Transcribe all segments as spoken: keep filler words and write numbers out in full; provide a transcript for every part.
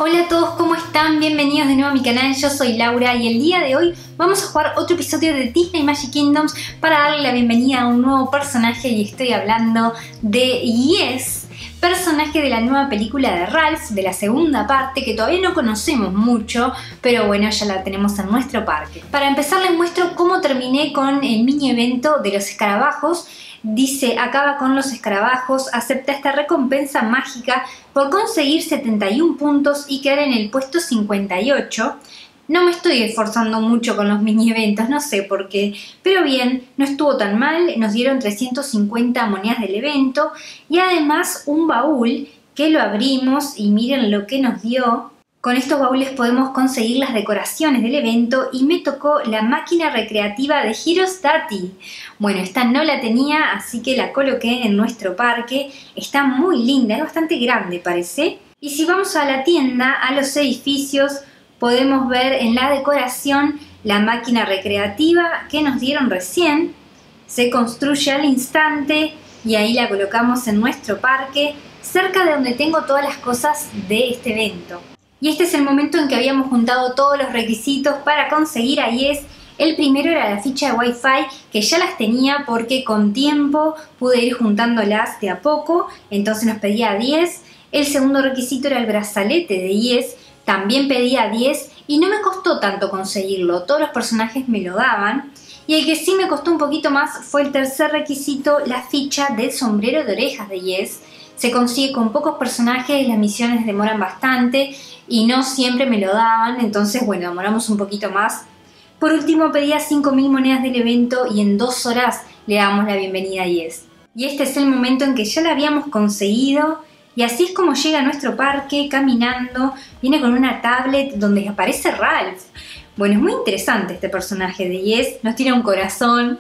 Hola a todos, ¿cómo están? Bienvenidos de nuevo a mi canal, yo soy Laura y el día de hoy vamos a jugar otro episodio de Disney Magic Kingdoms para darle la bienvenida a un nuevo personaje y estoy hablando de Yes, personaje de la nueva película de Ralph, de la segunda parte que todavía no conocemos mucho, pero bueno, ya la tenemos en nuestro parque. Para empezar les muestro cómo terminé con el mini evento de los escarabajos. Dice, acaba con los escarabajos, acepta esta recompensa mágica por conseguir setenta y un puntos y quedar en el puesto cincuenta y ocho. No me estoy esforzando mucho con los mini eventos, no sé por qué, pero bien, no estuvo tan mal, nos dieron trescientas cincuenta monedas del evento y además un baúl que lo abrimos y miren lo que nos dio. Con estos baúles podemos conseguir las decoraciones del evento y me tocó la máquina recreativa de Heroes Daddy. Bueno, esta no la tenía, así que la coloqué en nuestro parque. Está muy linda, es bastante grande parece. Y si vamos a la tienda, a los edificios, podemos ver en la decoración la máquina recreativa que nos dieron recién. Se construye al instante y ahí la colocamos en nuestro parque, cerca de donde tengo todas las cosas de este evento. Y este es el momento en que habíamos juntado todos los requisitos para conseguir a Yes. El primero era la ficha de Wi-Fi, que ya las tenía porque con tiempo pude ir juntándolas de a poco, entonces nos pedía diez. El segundo requisito era el brazalete de Yes, también pedía diez y no me costó tanto conseguirlo, todos los personajes me lo daban. Y el que sí me costó un poquito más fue el tercer requisito, la ficha del sombrero de orejas de Yes. Se consigue con pocos personajes, las misiones demoran bastante y no siempre me lo daban, entonces bueno, demoramos un poquito más. Por último pedía cinco mil monedas del evento y en dos horas le damos la bienvenida a Yes. Y este es el momento en que ya la habíamos conseguido y así es como llega a nuestro parque caminando, viene con una tablet donde aparece Ralph. Bueno, es muy interesante este personaje de Yes, nos tira un corazón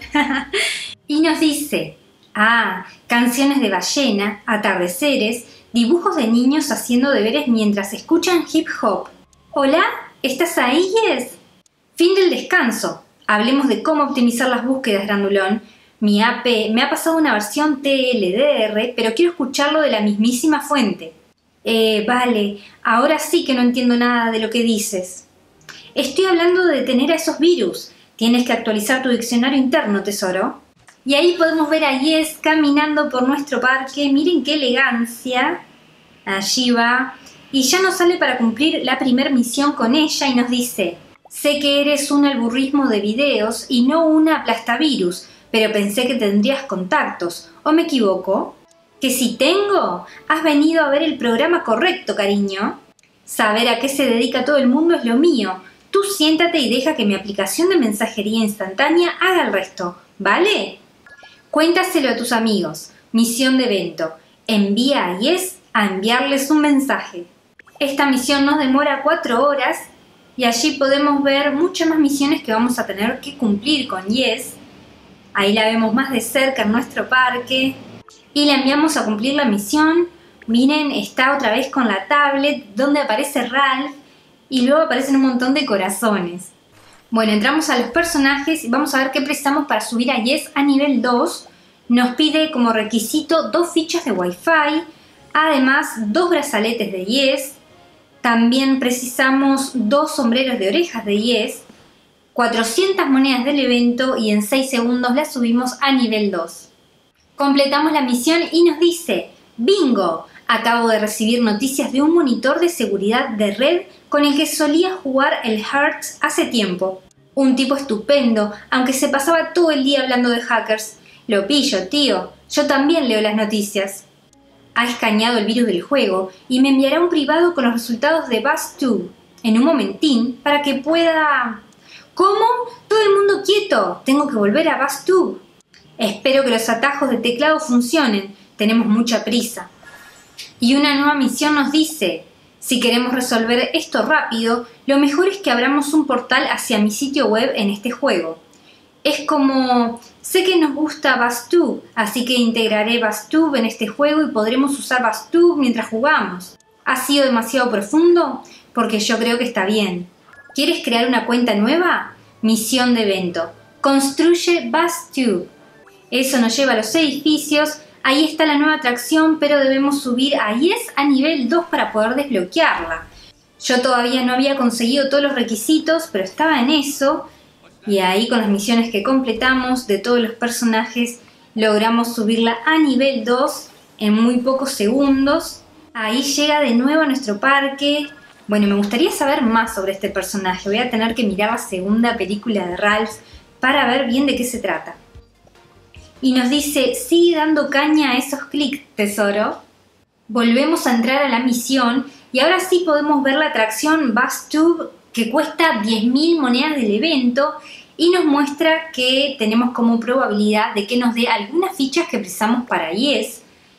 y nos dice... Ah, canciones de ballena, atardeceres, dibujos de niños haciendo deberes mientras escuchan hip hop. Hola, ¿estás ahí, Yes? Fin del descanso. Hablemos de cómo optimizar las búsquedas, grandulón. Mi A P me ha pasado una versión T L D R, pero quiero escucharlo de la mismísima fuente. Eh, vale, ahora sí que no entiendo nada de lo que dices. Estoy hablando de detener a esos virus. Tienes que actualizar tu diccionario interno, tesoro. Y ahí podemos ver a Yes caminando por nuestro parque. Miren qué elegancia. Allí va. Y ya nos sale para cumplir la primer misión con ella y nos dice: sé que eres un algoritmo de videos y no una aplastavirus, pero pensé que tendrías contactos. ¿O me equivoco? ¿Que si tengo? Has venido a ver el programa correcto, cariño. Saber a qué se dedica todo el mundo es lo mío. Tú siéntate y deja que mi aplicación de mensajería instantánea haga el resto, ¿vale? Cuéntaselo a tus amigos. Misión de evento. Envía a Yes a enviarles un mensaje. Esta misión nos demora cuatro horas y allí podemos ver muchas más misiones que vamos a tener que cumplir con Yes. Ahí la vemos más de cerca en nuestro parque y la enviamos a cumplir la misión. Miren, está otra vez con la tablet donde aparece Ralph y luego aparecen un montón de corazones. Bueno, entramos a los personajes y vamos a ver qué precisamos para subir a Yes a nivel dos. Nos pide como requisito dos fichas de Wi-Fi, además dos brazaletes de Yes. También precisamos dos sombreros de orejas de Yes, cuatrocientas monedas del evento y en seis segundos la subimos a nivel dos. Completamos la misión y nos dice: ¡bingo! Acabo de recibir noticias de un monitor de seguridad de red con el que solía jugar el Hearts hace tiempo. Un tipo estupendo, aunque se pasaba todo el día hablando de hackers. Lo pillo, tío. Yo también leo las noticias. Ha escaneado el virus del juego y me enviará un privado con los resultados de Buzz dos en un momentín para que pueda... ¿Cómo? ¡Todo el mundo quieto! Tengo que volver a Buzz dos. Espero que los atajos de teclado funcionen. Tenemos mucha prisa. Y una nueva misión nos dice: si queremos resolver esto rápido, lo mejor es que abramos un portal hacia mi sitio web en este juego. Es como... sé que nos gusta Buzz dos, así que integraré Buzz dos en este juego y podremos usar Buzz dos mientras jugamos. ¿Ha sido demasiado profundo? Porque yo creo que está bien. ¿Quieres crear una cuenta nueva? Misión de evento. Construye Buzz dos. Eso nos lleva a los edificios. Ahí está la nueva atracción, pero debemos subir a Yes a nivel dos para poder desbloquearla. Yo todavía no había conseguido todos los requisitos, pero estaba en eso. Y ahí con las misiones que completamos de todos los personajes, logramos subirla a nivel dos en muy pocos segundos. Ahí llega de nuevo a nuestro parque. Bueno, me gustaría saber más sobre este personaje. Voy a tener que mirar la segunda película de Ralph para ver bien de qué se trata. Y nos dice, sigue dando caña a esos clics, tesoro. Volvemos a entrar a la misión y ahora sí podemos ver la atracción Buzz Tube, que cuesta diez mil monedas del evento y nos muestra que tenemos como probabilidad de que nos dé algunas fichas que precisamos para Yes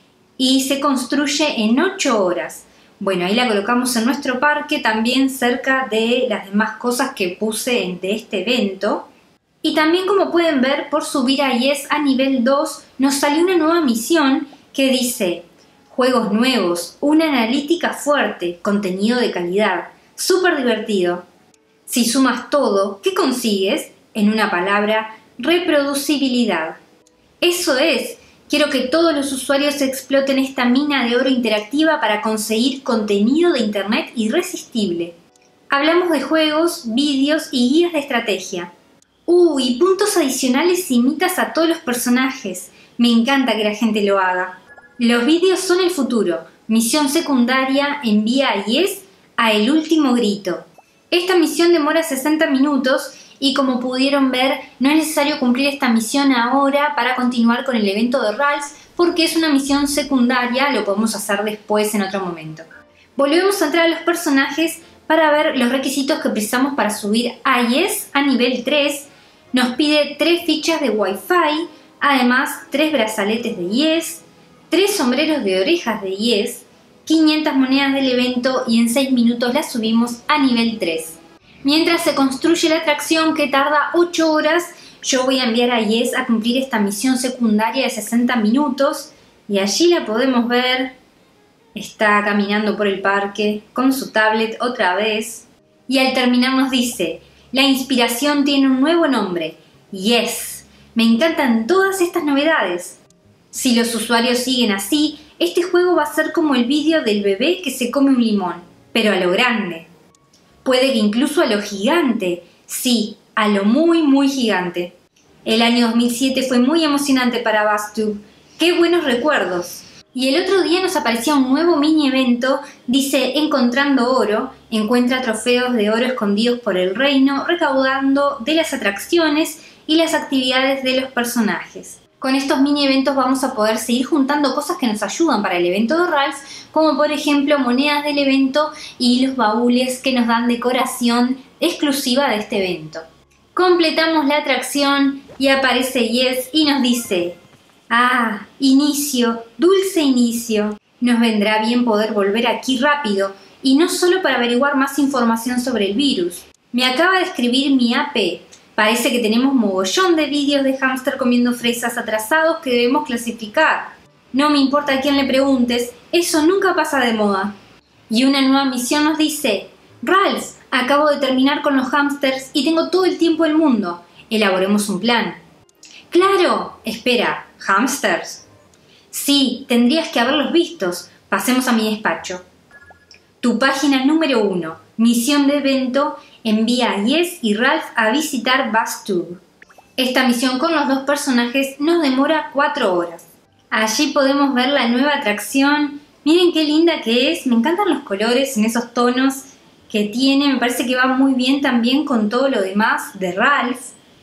y se construye en ocho horas. Bueno, ahí la colocamos en nuestro parque, también cerca de las demás cosas que puse de este evento. Y también, como pueden ver, por subir a Yes a nivel dos nos salió una nueva misión que dice: juegos nuevos, una analítica fuerte, contenido de calidad, súper divertido. Si sumas todo, ¿qué consigues? En una palabra, reproducibilidad. Eso es, quiero que todos los usuarios exploten esta mina de oro interactiva para conseguir contenido de internet irresistible. Hablamos de juegos, vídeos y guías de estrategia. Uh, y puntos adicionales si imitas a todos los personajes. Me encanta que la gente lo haga. Los vídeos son el futuro. Misión secundaria, envía a Yes a El Último Grito. Esta misión demora sesenta minutos y como pudieron ver, no es necesario cumplir esta misión ahora para continuar con el evento de Ralph porque es una misión secundaria, lo podemos hacer después en otro momento. Volvemos a entrar a los personajes para ver los requisitos que precisamos para subir a Yes a nivel tres. Nos pide tres fichas de Wi-Fi, además tres brazaletes de Yes, tres sombreros de orejas de Yes, quinientas monedas del evento y en seis minutos la subimos a nivel tres. Mientras se construye la atracción que tarda ocho horas, yo voy a enviar a Yes a cumplir esta misión secundaria de sesenta minutos y allí la podemos ver. Está caminando por el parque con su tablet otra vez y al terminar nos dice: la inspiración tiene un nuevo nombre, Yes. Me encantan todas estas novedades. Si los usuarios siguen así, este juego va a ser como el vídeo del bebé que se come un limón, pero a lo grande. Puede que incluso a lo gigante. Sí, a lo muy muy gigante. El año dos mil siete fue muy emocionante para Buzz Tube. ¡Qué buenos recuerdos! Y el otro día nos aparecía un nuevo mini evento, dice Encontrando Oro, encuentra trofeos de oro escondidos por el reino, recaudando de las atracciones y las actividades de los personajes. Con estos mini eventos vamos a poder seguir juntando cosas que nos ayudan para el evento de Ralph, como por ejemplo monedas del evento y los baúles que nos dan decoración exclusiva de este evento. Completamos la atracción y aparece Yes y nos dice: ah, inicio, dulce inicio. Nos vendrá bien poder volver aquí rápido y no solo para averiguar más información sobre el virus. Me acaba de escribir mi A P. Parece que tenemos mogollón de vídeos de hámster comiendo fresas atrasados que debemos clasificar. No me importa a quién le preguntes, eso nunca pasa de moda. Y una nueva misión nos dice: Ralph, acabo de terminar con los hámsters y tengo todo el tiempo del mundo. Elaboremos un plan. ¡Claro! Espera, ¿hámsters? Sí, tendrías que haberlos vistos. Pasemos a mi despacho. Tu página número uno. Misión de evento. Envía a Yes y Ralph a visitar Buzz Tube. Esta misión con los dos personajes nos demora cuatro horas. Allí podemos ver la nueva atracción. Miren qué linda que es. Me encantan los colores en esos tonos que tiene. Me parece que va muy bien también con todo lo demás de Ralph.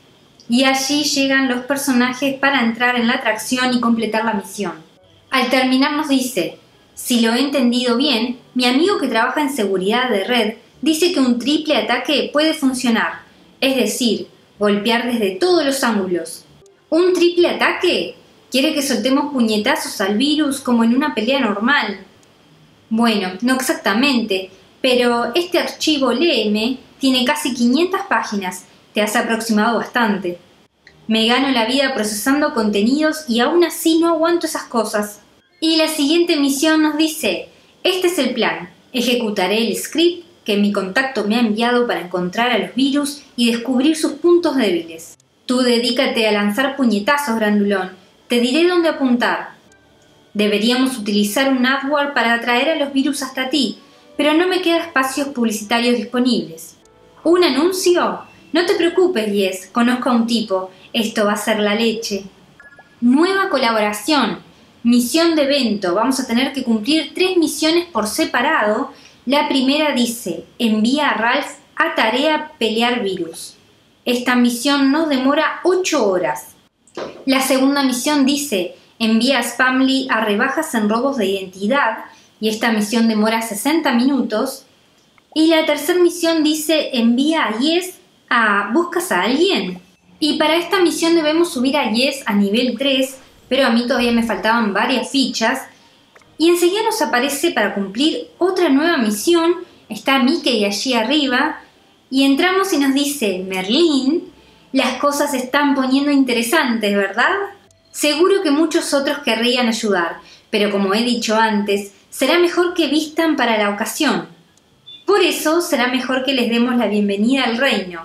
Y allí llegan los personajes para entrar en la atracción y completar la misión. Al terminar nos dice: si lo he entendido bien, mi amigo que trabaja en seguridad de red dice que un triple ataque puede funcionar, es decir, golpear desde todos los ángulos. ¿Un triple ataque? ¿Quiere que soltemos puñetazos al virus como en una pelea normal? Bueno, no exactamente, pero este archivo léeme tiene casi quinientas páginas, te has aproximado bastante. Me gano la vida procesando contenidos y aún así no aguanto esas cosas. Y la siguiente misión nos dice: este es el plan, ejecutaré el script que mi contacto me ha enviado para encontrar a los virus y descubrir sus puntos débiles. Tú dedícate a lanzar puñetazos, grandulón. Te diré dónde apuntar. Deberíamos utilizar un adware para atraer a los virus hasta ti. pero no me quedan espacios publicitarios disponibles. ¿Un anuncio? No te preocupes, Yes, conozco a un tipo, esto va a ser la leche. Nueva colaboración, misión de evento, vamos a tener que cumplir tres misiones por separado. La primera dice, envía a Ralph a tarea pelear virus. Esta misión nos demora ocho horas. La segunda misión dice, envía a Spamly a rebajas en robos de identidad, y esta misión demora sesenta minutos. Y la tercera misión dice, envía a Yes a ¿buscas a alguien? Y para esta misión debemos subir a Yes a nivel tres, pero a mí todavía me faltaban varias fichas. Y enseguida nos aparece para cumplir otra nueva misión, está Mickey allí arriba, y entramos y nos dice, Merlín, las cosas se están poniendo interesantes, ¿verdad? Seguro que muchos otros querrían ayudar, pero como he dicho antes, será mejor que vistan para la ocasión. Por eso será mejor que les demos la bienvenida al reino.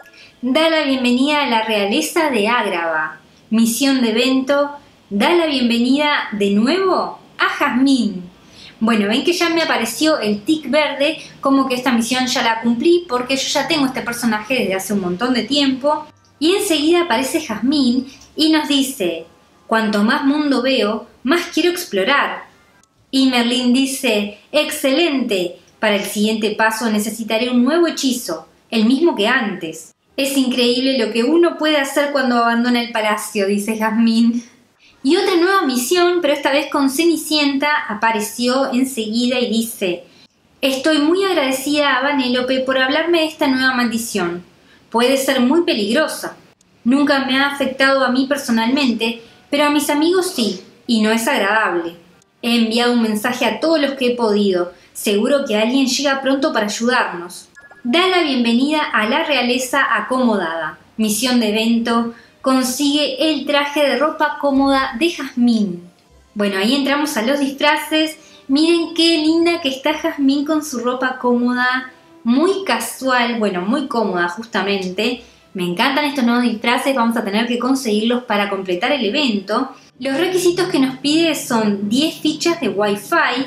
Da la bienvenida a la realeza de Agrava. Misión de evento, da la bienvenida de nuevo a Jasmine. Bueno, ven que ya me apareció el tic verde, como que esta misión ya la cumplí porque yo ya tengo este personaje desde hace un montón de tiempo. Y enseguida aparece Jasmine y nos dice, cuanto más mundo veo, más quiero explorar. Y Merlín dice, excelente, para el siguiente paso necesitaré un nuevo hechizo, el mismo que antes. Es increíble lo que uno puede hacer cuando abandona el palacio, dice Jasmine. Y otra nueva misión, pero esta vez con Cenicienta, apareció enseguida y dice, estoy muy agradecida a Vanellope por hablarme de esta nueva maldición. Puede ser muy peligrosa. Nunca me ha afectado a mí personalmente, pero a mis amigos sí, y no es agradable. He enviado un mensaje a todos los que he podido. Seguro que alguien llega pronto para ayudarnos. Da la bienvenida a la realeza acomodada. Misión de evento. Consigue el traje de ropa cómoda de Jasmine. Bueno, ahí entramos a los disfraces. Miren qué linda que está Jasmine con su ropa cómoda. Muy casual, bueno, muy cómoda justamente. Me encantan estos nuevos disfraces, vamos a tener que conseguirlos para completar el evento. Los requisitos que nos pide son diez fichas de Wi-Fi,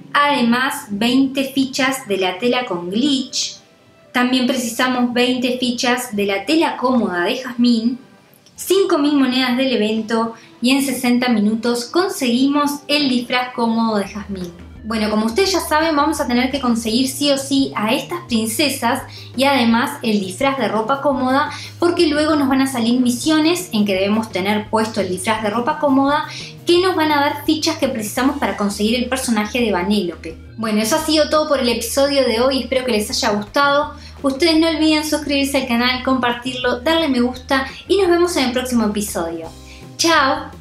además veinte fichas de la tela con glitch. También precisamos veinte fichas de la tela cómoda de Jasmine, cinco mil monedas del evento y en sesenta minutos conseguimos el disfraz cómodo de Jasmine. Bueno, como ustedes ya saben, vamos a tener que conseguir sí o sí a estas princesas y además el disfraz de ropa cómoda, porque luego nos van a salir misiones en que debemos tener puesto el disfraz de ropa cómoda que nos van a dar fichas que precisamos para conseguir el personaje de Vanellope. Bueno, eso ha sido todo por el episodio de hoy, espero que les haya gustado. Ustedes no olviden suscribirse al canal, compartirlo, darle me gusta y nos vemos en el próximo episodio. ¡Chao!